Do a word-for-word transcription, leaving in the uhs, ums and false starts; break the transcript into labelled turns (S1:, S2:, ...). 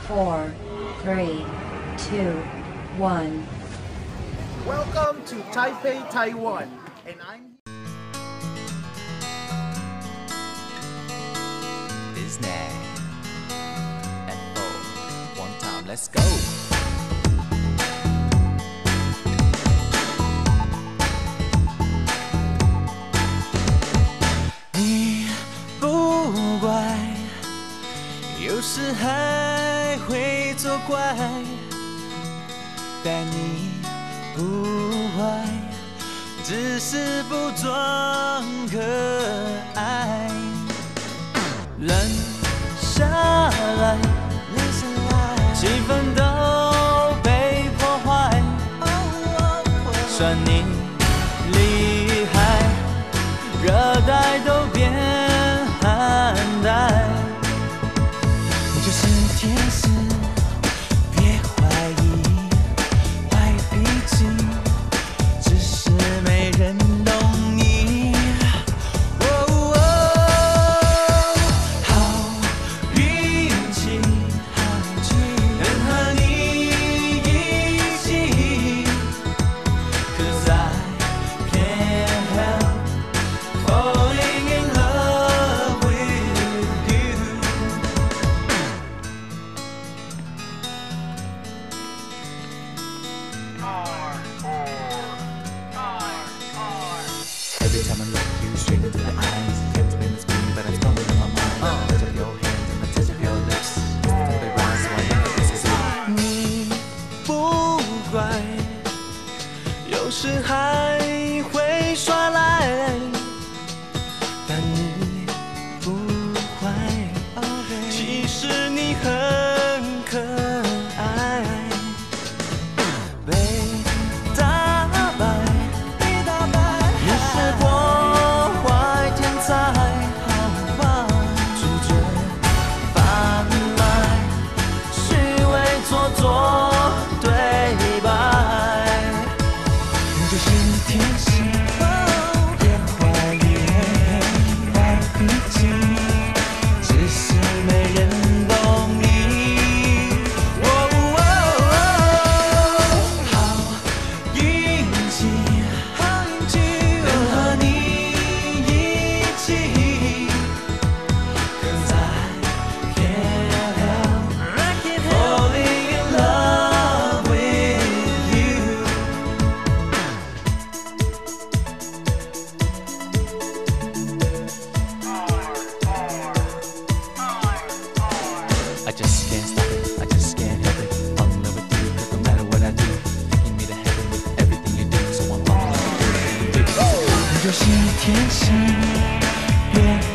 S1: four, three, two, one.
S2: Welcome to Taipei, Taiwan, and I'm
S3: Disney. And four, one time, let's go. 你不乖，有时还会作怪，但你不坏，只是不装可爱。冷下来，气氛都被破坏，算你厉害，热带都变寒带。你就是天使，别怀疑，坏脾气，只是没人懂你。哦哦，好运气，能和你一起 ，'Cause I can't help falling in love with you. Every time I look you straight into the eyes, can't explain this feeling, but it's coming in my mind. Touch of your hands and the touch of your lips, it's the rise, so I know this is it. 你不乖，有时还会耍赖，但你不坏，其实你很可爱。被打败，你是破坏天才，拒绝贩卖，虚伪做作对白。你就是天使，别怀疑，坏脾气，只是没人懂你。哦哦哦，好运气，能和你一起 ，'Cause I can't help falling in love with you. I just can't stop it, I just can't help it. I'm in love with you, 'cause no matter what I do, taking me to heaven with everything you do. So I'm falling in love with everything you do. 你就是天使，别